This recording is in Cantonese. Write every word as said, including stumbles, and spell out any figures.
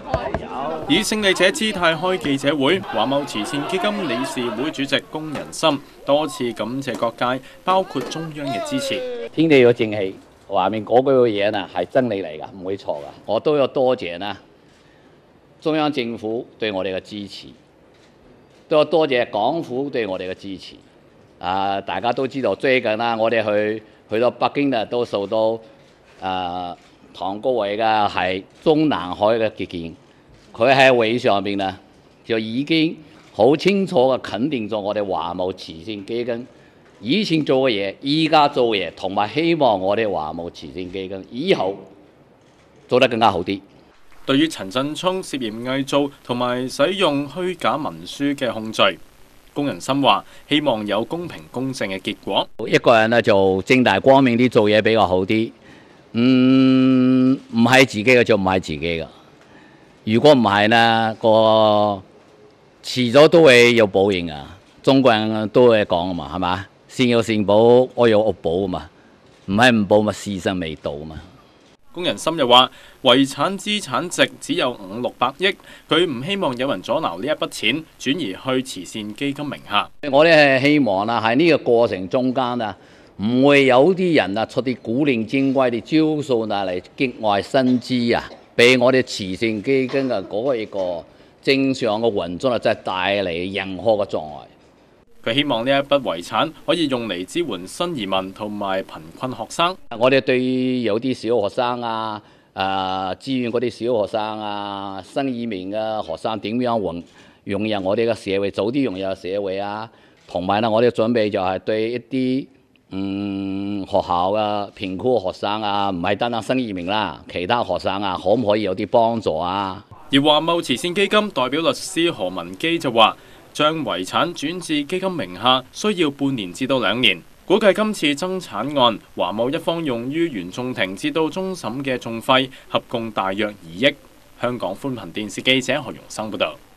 以勝利者姿態開記者會，華懋慈善基金理事會主席龔仁心多次感謝各界，包括中央嘅支持。 天地有正氣，話明嗰句嘢啊係真理嚟㗎，唔會錯㗎。我都要多謝啦中央政府對我哋嘅支持，都要多謝港府對我哋嘅支持。啊，大家都知道最近啦，我哋去去到北京啊，都受到啊唐高偉嘅係中南海嘅接見。佢喺會上邊呢，就已經好清楚嘅肯定咗我哋華懋慈善基金以前做嘅嘢，依家做嘢，同埋希望我哋華懋慈善基金以後做得更加好啲。 對於陳振聰涉嫌偽造同埋使用虛假文書嘅控罪，龔仁心話希望有公平公正嘅結果。 一個人呢就正大光明啲做嘢比較好啲，嗯，唔係自己嘅就唔係自己嘅。如果唔係呢，個遲早都會有報應啊！中國人都會講啊嘛，係嘛？善有善報，惡有惡報啊嘛，唔係唔報咪時辰未到啊嘛。 龔仁心又話：遺產資產值只有五六百億，佢唔希望有人阻撓呢一筆錢轉移去慈善基金名下。 我哋係希望啦，喺呢個過程中間啊，唔會有啲人啊出啲古靈精怪啲招數啊嚟激外生枝啊！俾我哋慈善基金嘅嗰個一個正常嘅運作啊，真係帶嚟任何嘅障礙。 佢希望呢一筆遺產可以用嚟支援新移民同埋貧困學生。 我哋對於有啲小學生啊，誒支援嗰啲小學生啊，新移民嘅學生點樣融融入我哋嘅社會，早啲融入社會啊。同埋呢，我哋準備就係對一啲嗯，學校嘅貧苦學生啊，唔係單單新移民啦，其他學生啊，可唔可以有啲幫助啊？ 而華懋慈善基金代表律師何文基就話，將遺產轉至基金名下需要半年至到兩年，估計今次爭產案，華懋一方用於原訟庭至到終審嘅訟費合共大約二億。香港寬頻電視記者何容生報道。